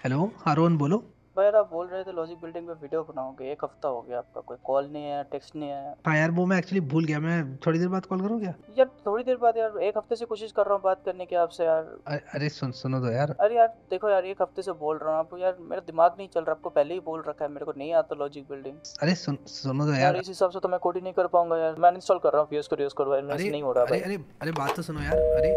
Hello, हाँ रोहन बोलो। भाई यार आप बोल रहे थे लॉजिक बिल्डिंग पे वीडियो बनाओगे। एक हफ्ता हो गया, आपका कोई कॉल नहीं है, टेक्स्ट नहीं है। हाँ यार, वो मैं एक्चुअली भूल गया। मैं थोड़ी देर बाद कॉल करूँ क्या? यार थोड़ी देर बाद यार, एक हफ्ते से कोशिश कर रहा हूँ बात करने की आपसे यार। अरे सुनो तो यार। अरे यार देखो यार, एक हफ्ते से बोल रहा हूँ आपको यार, मेरा दिमाग नहीं चल रहा। आपको पहले ही बोल रखा है मेरे को नहीं आता लॉजिक बिल्डिंग। अरे सुनो तो यार यार। इस हिसाब से तो मैं कोड ही नहीं कर पाऊंगा यार। मैं इंस्टॉल कर रहा हूँ, यूज करो भाई, मेरे अरे से नहीं हो रहा अरे भाई। अरे अरे बात तो सुनो यार। अरे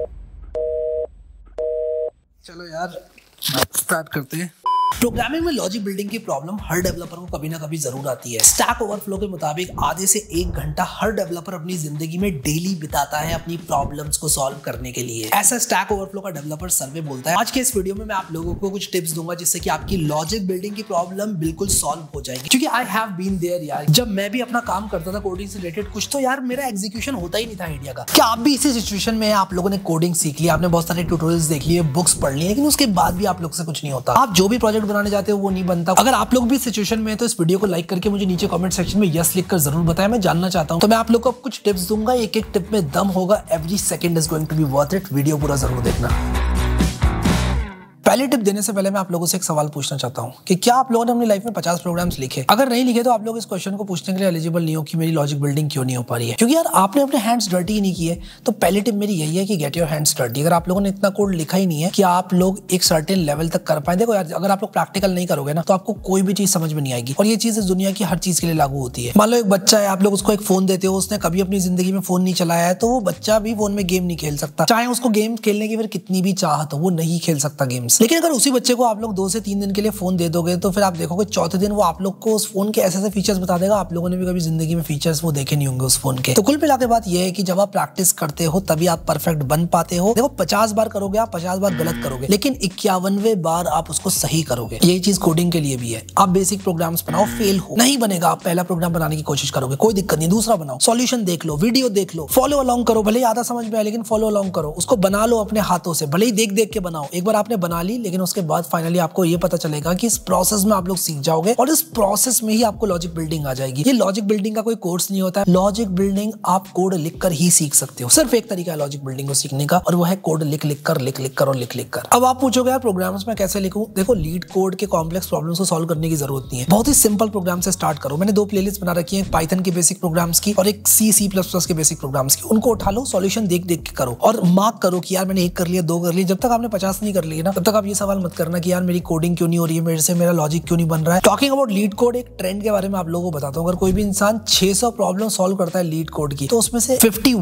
चलो यार, स्टार्ट करते हैं। प्रोग्रामिंग में लॉजिक बिल्डिंग की प्रॉब्लम हर डेवलपर को कभी ना कभी जरूर आती है। स्टैक ओवरफ्लो के मुताबिक आधे से 1 घंटा हर डेवलपर अपनी जिंदगी में डेली बिताता है अपनी प्रॉब्लम्स को सॉल्व करने के लिए। ऐसा स्टैक ओवरफ्लो का डेवलपर सर्वे बोलता है। आज के इस वीडियो में मैं आप लोगों को कुछ टिप्स दूंगा जिससे कि आपकी लॉजिक बिल्डिंग की प्रॉब्लम बिल्कुल सॉल्व हो जाएगी। क्योंकि आई हैव बीन देयर यार, जब मैं भी अपना काम करता था कोडिंग से रिलेटेड कुछ, तो यार मेरा एग्जीक्यूशन होता ही नहीं था आइडिया का। क्या आप भी इसी सिचुएशन में हैं? आप लोगों ने कोडिंग सीख लिया, आपने बहुत सारे ट्यूटोरियल्स देख लिए, बुक्स पढ़ ली, लेकिन उसके बाद भी आप लोग से कुछ नहीं होता। आप जो भी प्रोजेक्ट बनाने जाते हो वो नहीं बनता। अगर आप लोग भी सिचुएशन में हैं तो इस वीडियो को लाइक करके मुझे नीचे कमेंट सेक्शन में यस लिखकर जरूर बताएं। मैं जानना चाहता हूं। तो मैं आप लोग को कुछ टिप्स दूंगा, एक एक टिप में दम होगा। Every second is going to be worth it. Video पूरा जरूर देखना। पहली टिप देने से पहले मैं आप लोगों से एक सवाल पूछना चाहता हूं कि क्या आप लोगों ने अपनी लाइफ में 50 प्रोग्राम्स लिखे? अगर नहीं लिखे तो आप लोग इस क्वेश्चन को पूछने के लिए एलिजिबल नहीं हो कि मेरी लॉजिक बिल्डिंग क्यों नहीं हो पा रही है। क्योंकि यार आपने अपने हैंड्स डर्टी ही नहीं किए। तो पहली टिप मेरी यही है कि गेट योर हैंड्स डर्टी। अगर आप लोगों ने इतना कोड लिखा ही नहीं है कि आप लोग एक सर्टेन लेवल तक कर पाए। देखो यार, अगर आप लोग प्रैक्टिकल नहीं करोगे ना तो आपको कोई भी चीज समझ में नहीं आएगी। और ये चीज इस दुनिया की हर चीज के लिए लागू होती है। मान लो एक बच्चा है, आप लोग उसको एक फोन देते हो, उसने कभी अपनी जिंदगी में फोन नहीं चलाया है, तो वो बच्चा भी फोन में गेम नहीं खेल सकता। चाहे उसको गेम खेलने की फिर कितनी भी चाहत हो, वो नहीं खेल सकता गेम्स। लेकिन अगर उसी बच्चे को आप लोग 2 से 3 दिन के लिए फोन दे दोगे तो फिर आप देखोगे चौथे दिन वो आप लोग को उस फोन के ऐसे ऐसे फीचर्स बता देगा, आप लोगों ने भी कभी जिंदगी में फीचर्स वो देखे नहीं होंगे उस फोन के। तो कुल मिला के बात ये है कि जब आप प्रैक्टिस करते हो तभी आप परफेक्ट बन पाते हो। देखो 50 बार करोगे आप, 50 बार गलत करोगे, लेकिन 51वें बार आप उसको सही करोगे। यही चीज कोडिंग के लिए भी है। आप बेसिक प्रोग्राम्स बनाओ, फेल हो नहीं बनेगा, आप पहला प्रोग्राम बनाने की कोशिश करोगे, कोई दिक्कत नहीं, दूसरा बनाओ, सॉल्यूशन देख लो, वीडियो देख लो, फॉलो अलोंग करो। भले ही आधा समझ में आए लेकिन फॉलो अलोंग करो, उसको बना लो अपने हाथों से, भले ही देख देख के बनाओ। एक बार आपने बना ली, लेकिन उसके बाद फाइनली आपको ये पता चलेगा कि इस प्रोसेस में आप लोग सीख जाओगे और इस प्रोसेस में ही आपको लॉजिक बिल्डिंग आ जाएगी। ये लॉजिक बिल्डिंग का कोई कोर्स नहीं होता है। लॉजिक बिल्डिंग आप कोड लिखकर ही सीख सकते हो। सिर्फ एक तरीका है लॉजिक बिल्डिंग को सीखने का, और वो है कोड लिख लिख कर और लिख लिख कर। अब आप पूछोगे यार प्रोग्राम्स में कैसे लिखूं? देखो, लीड कोड के कॉम्प्लेक्स प्रॉब्लम्स को सॉल्व करने की जरूरत नहीं है। बहुत ही सिंपल प्रोग्राम से स्टार्ट करो। मैंने 2 प्लेलिस्ट बना रखी है, पाइथन के बेसिक प्रोग्राम्स की और एक C++ के बेसिक प्रोग्राम्स की। उनको उठा लो, सॉल्यूशन देख देख के करो और मार्क करो कि यार मैंने 1 कर लिया, 2 कर लिया। जब तक आपने 50 नहीं कर लिए ना, तब तक आप ये सवाल मत करना कि यार मेरी कोडिंग क्यों नहीं हो रही है, मेरे से मेरा लॉजिक क्यों नहीं बन रहा है। टॉकिंग अबाउट लीड कोड, एक ट्रेंड के बारे में आप लोगों को बताता हूँ। अगर कोई भी इंसान 600 प्रॉब्लम सॉल्व करता है लीड कोड की, तो उसमें से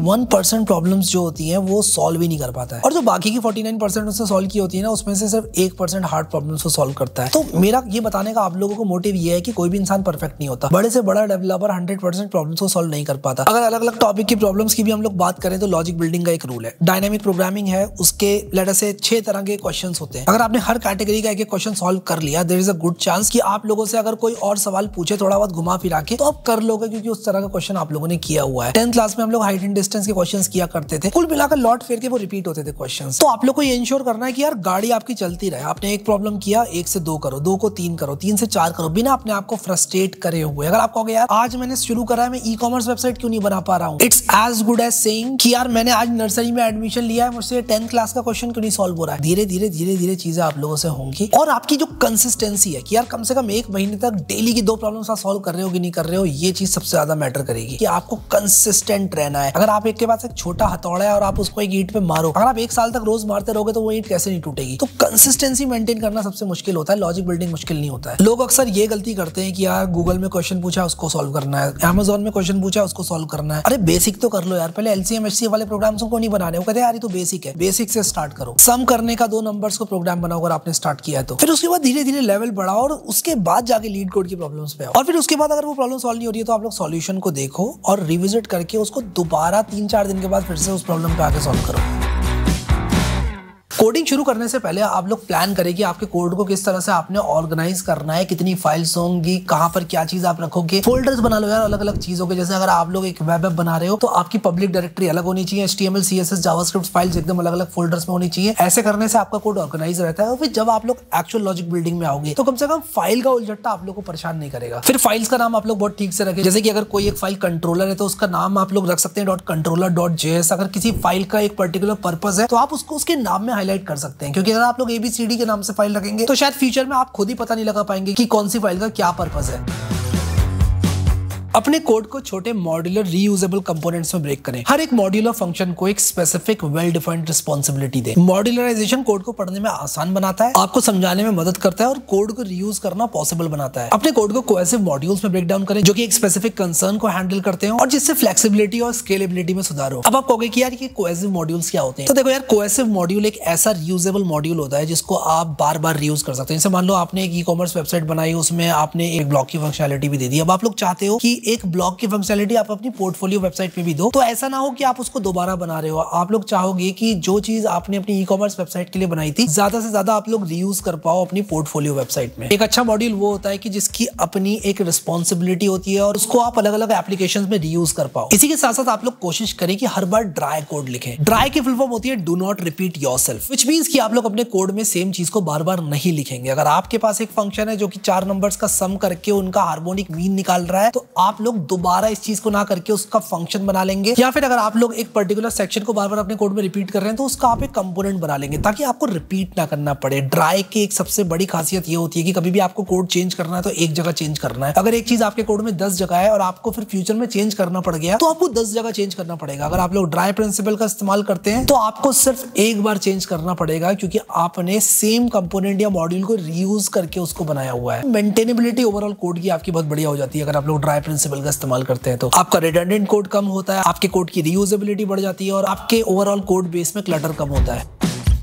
51% प्रॉब्लम्स जो होती हैं वो सॉल्व ही नहीं कर पाता है, और जो बाकी की 49% उससे सॉल्व की होती है ना, उसमें से सिर्फ 1% हार्ड प्रॉब्लम्स को सॉल्व करता है। तो मेरा ये बताने का आप लोगों को मोटिव ये है कि कोई भी इंसान परफेक्ट नहीं होता। बड़े से बड़ा डेवलपर 100% प्रॉब्लम्स को सॉल्व नहीं कर पाता। अगर अलग अलग टॉपिक की प्रॉब्लम्स की भी हम लोग बात करें तो लॉजिक बिल्डिंग का एक रूल है। डायनामिक प्रोग्रामिंग है, उसके लेटर से 6 तरह के क्वेश्चंस होते हैं। अगर आपने हर कैटेगरी का एक क्वेश्चन सॉल्व कर लिया, there is a good chance कि आप लोगों से अगर कोई और सवाल पूछे थोड़ा बहुत घुमा फिरा के, तो आप कर लोगे, क्योंकि उस तरह का क्वेश्चन आप लोगों ने किया हुआ है। 10th क्लास में हम लोग हाइट एंड डिस्टेंस के क्वेश्चंस किया करते थे। कुल मिलाकर लॉट फेर के वो रिपीट होते थे क्वेश्चंस। तो आप लोग को ये इंश्योर करना है कि यार गाड़ी आपकी चलती रहे। आपने एक प्रॉब्लम किया, 1 से 2 करो, 2 को 3 करो, 3 से 4 करो, बिना अपने आप को फ्रस्ट्रेट करे हुए। अगर आप कहोगे यार आज मैंने शुरू करा है, मैं ई-कॉमर्स वेबसाइट क्यों नहीं बना पा रहा हूँ, it's as good as saying कि यार मैंने आज नर्सरी में एडमिशन लिया है, मुझसे 10th क्लास का क्वेश्चन क्यों नहीं सॉल्व हो रहा है। धीरे धीरे चीजें आप लोगों से होंगी। और आपकी जो कंसिस्टेंसी है कि यार कम से कम 1 महीने तक डेली की 2 प्रॉब्लम्स आप सॉल्व कर रहे हो कि नहीं कर रहे हो, ये चीज सबसे ज्यादा मैटर करेगी कि आपको कंसिस्टेंट रहना है। अगर आप एक के बाद एक छोटा हथौड़ा है और आप उसको एक ईंट पे मारो, अगर आप 1 साल तक रोज मारते रहोगे तो वो ईंट कैसे नहीं टूटेगी। तो कंसिस्टेंसी मेंटेन करना सबसे मुश्किल होता है, लॉजिक बिल्डिंग मुश्किल नहीं होता है। लोग अक्सर ये गलती करते हैं कि यार गूगल में क्वेश्चन पूछा उसको सॉल्व करना है, अमेज़न में क्वेश्चन पूछा उसको सॉल्व करना है। अरे बेसिक तो कर लो यार, पहले LCM HCF वाले प्रोग्राम्स को नहीं बनाने। वो कहते हैं यार ये तो बेसिक है, बेसिक से स्टार्ट करो। सम करने का 2 नंबर्स को प्रोग्राम बनाओ अगर आपने स्टार्ट किया है तो। फिर उसके बाद धीरे धीरे लेवल बढ़ाओ और उसके बाद जाके लीड कोड की प्रॉब्लम्स पे आओ। और फिर उसके बाद अगर वो प्रॉब्लम सॉल्व नहीं हो रही है तो आप लोग सॉल्यूशन को देखो और रिविजिट करके उसको दोबारा 3-4 दिन के बाद फिर से उस प्रॉब्लम पे आके सॉल्व करो। कोडिंग शुरू करने से पहले आप लोग प्लान करें कि आपके कोड को किस तरह से आपने ऑर्गेनाइज करना है, कितनी फाइल्स होंगी, कहां पर क्या चीज आप रखोगे। फोल्डर्स बना लो यार अलग अलग चीजों के। जैसे अगर आप लोग एक वेब ऐप बना रहे हो तो आपकी पब्लिक डायरेक्टरी अलग होनी चाहिए, HTML CSS जावास्क्रिप्ट फाइल्स एकदम अलग अलग फोल्डर्स में होनी चाहिए। ऐसे करने से आपका कोड ऑर्गेनाइज रहता है और फिर जब आप लोग एक्चुअल लॉजिक बिल्डिंग में आओगे तो कम से कम फाइल का उलझट्टा आप लोग को परेशान नहीं करेगा। फिर फाइल्स का नाम आप लोग बहुत ठीक से रखें। जैसे कि अगर कोई एक फाइल कंट्रोलर है तो उसका नाम आप लोग रख सकते हैं .controller.js। अगर किसी फाइल का एक पर्टिकुलर पर्पस है तो आप उसको उसके नाम में हाईलाइट ब्रेक कर सकते हैं, क्योंकि अगर आप लोग ABCD के नाम से फाइल रखेंगे तो शायद फ्यूचर में आप खुद ही पता नहीं लगा पाएंगे कि कौन सी फाइल का क्या पर्पस है। अपने कोड को छोटे मॉड्यूलर रीयूजेबल कंपोनेंट्स में ब्रेक करें। हर एक मॉड्यूलर फंक्शन को एक स्पेसिफिक वेल डिफाइंड रिस्पॉन्सिबिलिटी दें। मॉड्यूलराइजेशन कोड को पढ़ने में आसान बनाता है, आपको समझाने में मदद करता है और कोड को रीयूज करना पॉसिबल बनाता है। अपने कोड को कोहेसिव मॉड्यूल्स में ब्रेक डाउन करें जो कि एक स्पेसिफिक कंसर्न को हैंडल करते हैं और जिससे फ्लेक्सिबिलिटी और स्केलेबिलिटी में सुधार हो। अब आप कहोगे कि यार ये कोहेसिव मॉड्यूल्स क्या होते हैं? तो देखो यार, कोहेसिव मॉड्यूल एक ऐसा रीयूजेबल मॉड्यूल होता है जिसको आप बार बार रीयूज कर सकते हैं। जैसे मान लो आपने एक ई-कॉमर्स वेबसाइट बनाई, उसमें आपने एक ब्लॉग की फंक्शनैलिटी भी दे दी। अब आप लोग चाहते हो कि एक ब्लॉग की फंक्शनैलिटी आप अपनी पोर्टफोलियो वेबसाइट पे भी दो, तो ऐसा ना हो कि आप उसको दोबारा बना रहे हो। आप लोग चाहोगे कि जो चीज आपने अपनी ई-कॉमर्स वेबसाइट के लिए बनाई थी ज्यादा से ज्यादा आप लोग रीयूज कर पाओ अपनी पोर्टफोलियो वेबसाइट में। एक अच्छा मॉड्यूल वो होता है कि जिसकी अपनी एक रिस्पॉन्सिबिलिटी होती है और उसको आप अलग अलग एप्लीकेशंस में रीयूज कर पाओ। इसी के साथ साथ आप लोग कोशिश करें कि हर बार ड्राई कोड लिखें। ड्राई की फुल फॉर्म होती है do not repeat yourself, which means कि आप लोग अपने कोड में सेम चीज को बार बार नहीं लिखेंगे। अगर आपके पास एक फंक्शन है जो कि 4 नंबर्स का सम करके उनका हार्मोनिक मीन निकाल रहा है, तो आप लोग दोबारा इस चीज को ना करके उसका फंक्शन बना लेंगे। या फिर अगर आप लोग एक पर्टिकुलर सेक्शन को बार बार अपने कोड में रिपीट कर रहे हैं तो उसका आप एक कंपोनेंट बना लेंगे ताकि आपको रिपीट ना करना पड़े। ड्राई की एक सबसे बड़ी खासियत ये होती है कि कभी भी आपको कोड चेंज करना है तो एक जगह चेंज करना है। अगर एक चीज आपके कोड में 10 जगह है और आपको फिर फ्यूचर में चेंज करना पड़ गया तो आपको 10 जगह चेंज करना पड़ेगा। अगर आप लोग ड्राई प्रिंसिपल का इस्तेमाल करते हैं तो आपको सिर्फ एक बार चेंज करना पड़ेगा, क्योंकि आपने सेम कंपोनेंट या मॉड्यूल को रीयूज करके उसको बनाया हुआ है। मेंटेनेबिलिटी ओवरऑल कोड की आपकी बहुत बढ़िया हो जाती है अगर आप लोग ड्राई प्रिंसिपल का इस्तेमाल करते हैं। तो आपका रिडंडेंट कोड कम होता है, आपके कोड की रीयूजेबिलिटी बढ़ जाती है और आपके ओवरऑल कोड बेस में क्लटर कम होता है।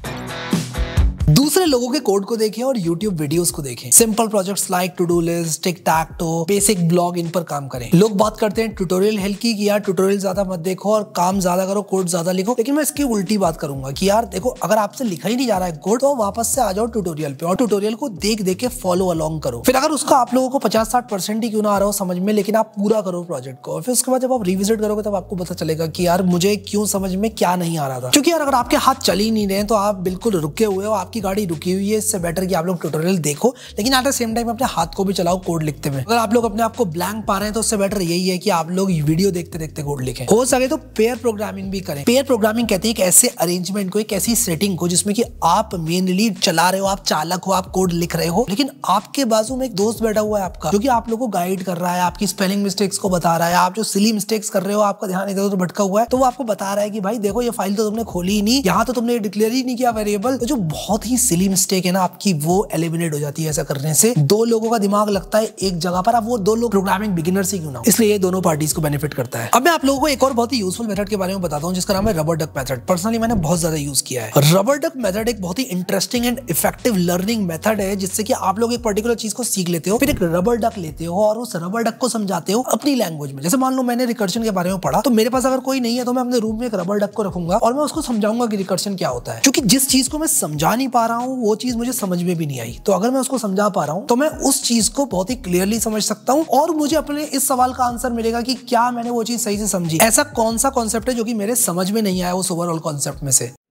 दूसरे लोगों के कोड को देखें और YouTube वीडियोस को देखें। Simple projects like to do list, tic tac toe, basic blog, इन पर काम करें। लोग बात करते हैं ट्यूटोरियल हेल्प की कि यार ट्यूटोरियल ज्यादा मत देखो और काम ज्यादा करो, कोड ज्यादा लिखो। लेकिन मैं इसकी उल्टी बात करूंगा कि यार देखो, अगर आपसे लिखा ही नहीं जा रहा है कोड तो वापस से आ जाओ ट्यूटोरियल पे और ट्यूटोरियल को देख देख के फॉलो अलोंग करो। फिर अगर उसका आप लोगों को 50-60% ही क्यों ना आ रहा हो समझ में, लेकिन आप पूरा करो प्रोजेक्ट को। और फिर उसके बाद जब आप रिविजिट करोगे तब आपको पता चलेगा कि यार मुझे क्यों समझ में क्या नहीं आ रहा था। क्योंकि यार अगर आपके हाथ चल ही नहीं रहे तो आप बिल्कुल रुके हुए हो, आपकी गाड़ी रुकी हुई है। इससे बेटर कि आप लोग ट्यूटोरियल देखो लेकिन एट द सेम टाइम अपने हाथ को भी चलाओ कोड लिखते हुए। अगर आप लोग अपने आप को ब्लैंक पा रहे हैं तो उससे बेटर यही है कि आप लोग वीडियो देखते देखते कोड लिखें। हो सके तो पेयर प्रोग्रामिंग भी करें। पेयर प्रोग्रामिंग कहते हैं एक ऐसे अरेंजमेंट को, एक ऐसी सेटिंग को जिसमें कि आप मेनली चला रहे हो, आप चालक हो, आप कोड लिख रहे हो, लेकिन आपके बाजू में एक दोस्त बैठा हुआ है आपका जो कि आप लोगों को गाइड कर रहा है, आपकी स्पेलिंग मिस्टेक्स को बता रहा है। आप जो सिली मिस्टेक्स कर रहे हो, आपका ध्यान इधर उधर भटका हुआ है, तो वो आपको बता रहा है कि भाई देखो ये फाइल तो तुमने खोली ही नहीं, यहाँ तो तुमने डिक्लेयर ही नहीं किया वेरिएबल। तो जो बहुत ही सिली मिस्टेक है ना आपकी, वो एलिमिनेट हो जाती है। ऐसा करने से दो लोगों का दिमाग लगता है एक जगह पर, अब वो दो लोग प्रोग्रामिंग बिगिनर्स ही क्यों ना हो, इसलिए ये दोनों पार्टीज को बेनिफिट करता है। अब मैं आप लोगों को एक और बहुत ही यूजफुल मेथड के बारे में बताता हूं जिसका नाम है रबर डक मेथड। पर्सनली मैंने बहुत ज्यादा यूज किया है। रबर डक मेथड एक बहुत ही interesting and effective learning method है जिससे कि आप लोग एक पर्टिकुलर चीज को सीख लेते हो, फिर एक रबर डक लेते हो और उस रबर डक को समझाते हो अपनी लैंग्वेज में। जैसे मान लो मैंने रिकर्शन के बारे में पढ़ा, तो मेरे पास अगर कोई नहीं है तो मैं अपने रूम में एक रबर डक को रखूंगा और मैं उसको समझाऊंगा कि रिकर्शन क्या होता है। क्योंकि जिस चीज को मैं समझा नहीं पा रहा हूँ वो चीज मुझे समझ में भी नहीं आई, तो अगर मैं उसको समझा पा रहा हूं तो मैं उस चीज को बहुत ही क्लियरली समझ सकता हूं और मुझे अपने इस सवाल का आंसर मिलेगा कि क्या मैंने वो चीज सही से समझी। ऐसा कौन सा कॉन्सेप्ट है जो कि मेरे समझ में नहीं आया उस ओवरऑल कॉन्सेप्ट में से।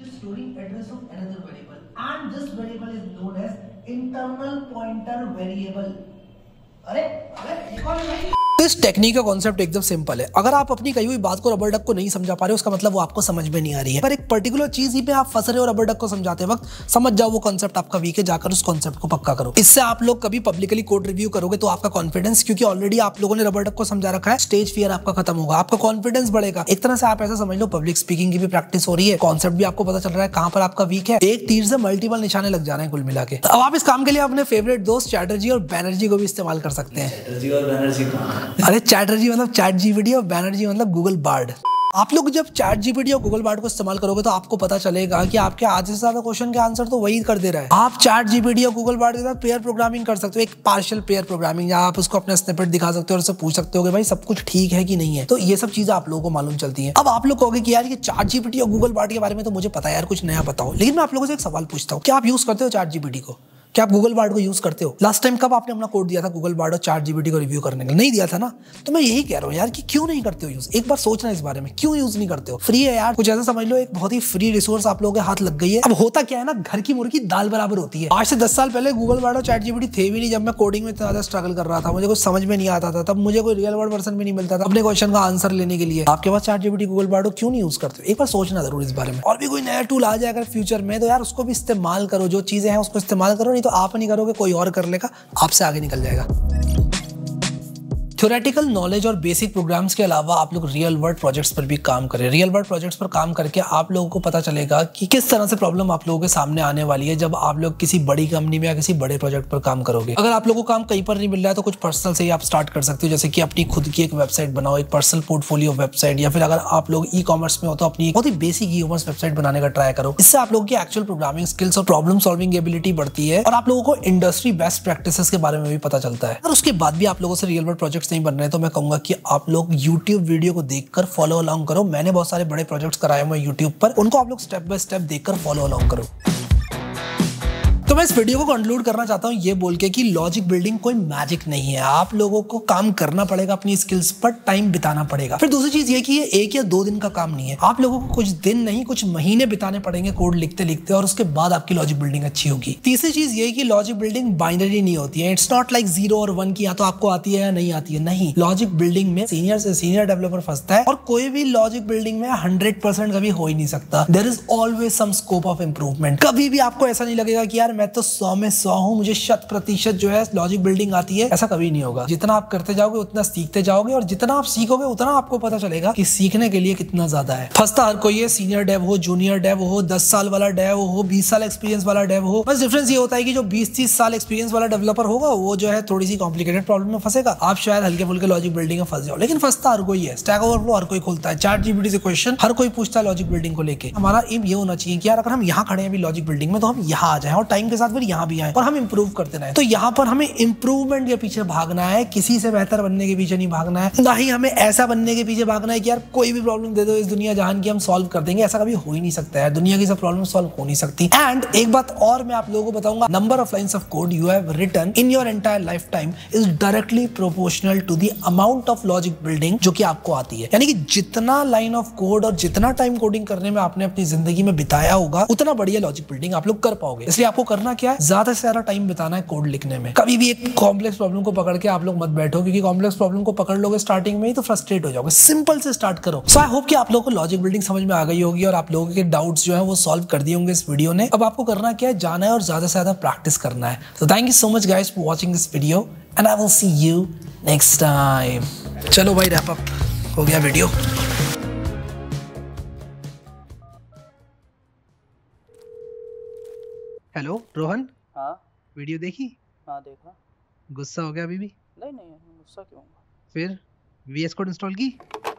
तो इस टेक्निक का कॉन्सेप्ट एकदम सिंपल है। अगर आप अपनी कही हुई बात को रबर डक को नहीं समझा पा रहे हो उसका मतलब वो आपको समझ में नहीं आ रही है, पर एक पर्टिकुलर चीज ही पे आप फंस रहे हो रबर डक को समझाते वक्त, समझ जाओ वो कॉन्सेप्ट आपका वीक है, जाकर उस कॉन्सेप्ट को पक्का करो। इससे आप लोग कभी पब्लिकली कोड रिव्यू करोगे तो आपका कॉन्फिडेंस, क्योंकि ऑलरेडी आप लोगों ने रबर डक को समझा रखा है, स्टेज फियर आपका खत्म होगा, आपका कॉन्फिडेंस बढ़ेगा। एक तरह से आप ऐसा समझ लो पब्लिक स्पीकिंग की भी प्रैक्टिस हो रही है, कॉन्सेप्ट भी आपको पता चल रहा है कहां पर आपका वीक है। एक तीर से मल्टीपल निशाने लग जा रहे हैं कुल मिला के। अब आप इस काम के लिए अपने फेवरेट दोस्त चैटर्जी और बैनर्जी को भी इस्तेमाल कर सकते हैं। चैटर्जी और बैनर्जी कौन? अरे चैटर्जी मतलब चैट जीपीटी और बैनर्जी मतलब गूगल बार्ड। आप लोग जब चैट जीपीटी और गूगल बार्ड को इस्तेमाल करोगे तो आपको पता चलेगा कि आपके आधे से ज्यादा क्वेश्चन के आंसर तो वही कर दे रहा है। आप चैट जीपीटी और गूगल बार्ड के साथ पेयर प्रोग्रामिंग कर सकते हो, एक पार्शियल पेयर प्रोग्रामिंग, जहां आप उसको अपना स्निपेट दिखा सकते हो और उससे पूछ सकते हो कि भाई सब कुछ ठीक है कि नहीं है। तो ये सब चीजें आप लोगों को मालूम चलती है। अब आप लोग कहोगे कि यार ये चैट जीपीटी और गूगल बार्ड के बारे में तो मुझे पता है यार, कुछ नया बताओ। लेकिन मैं आप लोगों से एक सवाल पूछता हूँ, क्या आप यूज करते हो चैट जीपीटी को? क्या आप गूगल बार्ड को यूज करते हो? लास्ट टाइम कब आपने अपना कोड दिया था गूगल बार्ड और चैट जीपीटी को रिव्यू करने के लिए? नहीं दिया था ना। तो मैं यही कह रहा हूँ यार कि क्यों नहीं करते हो यूज। एक बार सोचना इस बारे में, क्यों यूज नहीं करते हो? फ्री है यार, कुछ ऐसा समझ लो एक बहुत ही फ्री रिसोर्स आप लोगों के हाथ लग गई है। अब होता क्या है ना, घर की मुर्गी दाल बराबर होती है। आज से 10 साल पहले गूगल बार्ड और चैट जीपीटी थे भी नहीं। जब मैं कोडिंग में ज्यादा स्ट्रगल कर रहा था, मुझे कुछ समझ में नहीं आता था, तब मुझे कोई रियल वर्ल्ड वर्जन भी नहीं मिलता था अपने क्वेश्चन का आंसर लेने के लिए। आपके पास चैट जीपीटी गूगल बार्ड क्यों नहीं यूज करते हो? एक बार सोचना जरूर इस बारे में। और भी कोई नया टूल आ जाए अगर फ्यूचर में, तो यार उसको भी इस्तेमाल करो। जो चीजें हैं उसको इस्तेमाल करो, नहीं तो आप नहीं करोगे कोई और कर लेगा, आपसे आगे निकल जाएगा। थ्योरेटिकल नॉलेज और बेसिक प्रोग्राम्स के अलावा आप लोग रियल वर्ल्ड प्रोजेक्ट्स पर भी काम करें। रियल वर्ल्ड प्रोजेक्ट्स पर काम करके आप लोगों को पता चलेगा कि किस तरह से प्रॉब्लम आप लोगों के सामने आने वाली है जब आप लोग किसी बड़ी कंपनी में या किसी बड़े प्रोजेक्ट पर काम करोगे। अगर आप लोगों को काम कहीं पर नहीं मिल रहा है तो कुछ पर्सनल से ही आप स्टार्ट कर सकते हो, जैसे कि अपनी खुद की एक वेबसाइट बनाओ, एक पर्सनल पोर्टफोलियो वेबसाइट, या फिर अगर आप लोग ई कॉमर्स में हो तो अपनी बहुत ही बेसिक ई कॉमर्स वेबसाइट बनाने का ट्राई करो। इससे आप लोगों की एक्चुअल प्रोग्रामिंग स्किल्स और प्रॉब्लम सॉल्विंग एबिलिटी बढ़ती है और आप लोगों को इंडस्ट्री बेस्ट प्रैक्टिसेस के बारे में भी पता चलता है। और उसके बाद भी आप लोगों से रियल वर्ल्ड प्रोजेक्ट्स नहीं बन रहे तो मैं कहूंगा कि आप लोग YouTube वीडियो को देखकर फॉलो अलोंग करो। मैंने बहुत सारे बड़े प्रोजेक्ट्स कराए हुए YouTube पर, उनको आप लोग स्टेप बाय स्टेप देखकर फॉलो अलोंग करो। तो मैं इस वीडियो को कंक्लूड करना चाहता हूं ये बोल के कि लॉजिक बिल्डिंग कोई मैजिक नहीं है। आप लोगों को काम करना पड़ेगा, अपनी स्किल्स पर टाइम बिताना पड़ेगा। फिर दूसरी चीज ये कि ये 1 या 2 दिन का काम नहीं है। आप लोगों को कुछ दिन नहीं कुछ महीने बिताने पड़ेंगे कोड लिखते लिखते, और उसके बाद आपकी लॉजिक बिल्डिंग अच्छी होगी। तीसरी चीज ये कि लॉजिक बिल्डिंग बाइनरी नहीं होती है। इट्स नॉट लाइक 0 और 1 की या तो आपको आती है या नहीं आती है। नहीं, लॉजिक बिल्डिंग में सीनियर से सीनियर डेवलपर फंसता है और कोई भी लॉजिक बिल्डिंग में 100% कभी हो ही नहीं सकता। There is always some scope of improvement. कभी भी आपको ऐसा नहीं लगेगा कि यार मैं तो 100 में 100 हूं, मुझे 100% जो है लॉजिक बिल्डिंग आती है। ऐसा कभी नहीं होगा। जितना आप करते जाओगे उतना सीखते जाओगे, और जितना आप सीखोगे उतना आपको पता चलेगा कि सीखने के लिए कितना ज्यादा है। फंसता हर कोई है, सीनियर डेव हो, जूनियर डेव हो, 10 साल वाला डेव हो, 20 साल एक्सपीरियंस वाला डेव हो। बस डिफरेंस ये होता है कि जो 20-30 साल एक्सपीरियंस वाला डेवलपर होगा वो जो है थोड़ी सी कॉम्प्लिकेटेड प्रॉब्लम में फंसेगा। आप शायद हल्के फुल्के लॉजिक बिल्डिंग में फंस जाओ, लेकिन फंसता हर कोई है। स्टैक ओवरफ्लो हर कोई खोलता है, चैट जीपीटी से क्वेश्चन हर कोई पूछता है लॉजिक बिल्डिंग को लेके। हमारा एम ये होना चाहिए कि यार अगर हम यहाँ खड़े हैं अभी लॉजिक बिल्डिंग में, तो हम यहाँ आ जाए और टाइम के साथ फिर यहाँ भी आए और हम इंप्रूव करते रहे। तो यहाँ पर हमें इंप्रूवमेंट के पीछे भागना है, किसी से बेहतर बनने के पीछे नहीं भागना है। ना ही हमें ऐसा बनने के पीछे भागना है कि यार कोई भी प्रॉब्लम दे दो इस दुनिया जहान की हम सॉल्व कर देंगे। ऐसा कभी हो ही नहीं सकता है। दुनिया की सब प्रॉब्लम सॉल्व हो नहीं सकती। एंड एक बात और मैं आप लोगों को बताऊंगा, number of lines of code you have written in your entire life time is directly proportional to the amount of logic building जो कि आपको आती है। यानी कि जितना लाइन ऑफ कोड और जितना टाइम कोडिंग करने में आपने अपनी जिंदगी में बिताया होगा, उतना बढ़िया लॉजिक बिल्डिंग आप लोग कर पाओगे। इसलिए आपको करना क्या है, ज्यादा से ज्यादा टाइम बिताना है कोड लिखने में। कभी भी एक कॉम्प्लेक्स प्रॉब्लम को पकड़ के आप लोग मत बैठो, क्योंकि कॉम्प्लेक्स प्रॉब्लम को पकड़ लोगे स्टार्टिंग में ही तो फ्रस्ट्रेट हो जाओगे। सिंपल से स्टार्ट करो। सो आई होप कि आप लोगों को लॉजिक बिल्डिंग समझ में आ गई होगी और आप लोगों के डाउट्स जो है वो सॉल्व कर दिए होंगे इस वीडियो ने। अब आपको करना क्या है, जाना है और ज्यादा से ज्यादा प्रैक्टिस करना है। तो thank you so much guys for watching this video and I will see you next time. चलो भाई, रैप अप हो गया वीडियो। हेलो रोहन, हाँ वीडियो देखी? हाँ देखा। गुस्सा हो गया अभी भी? नहीं नहीं, गुस्सा क्यों होगा? फिर VS कोड इंस्टॉल की?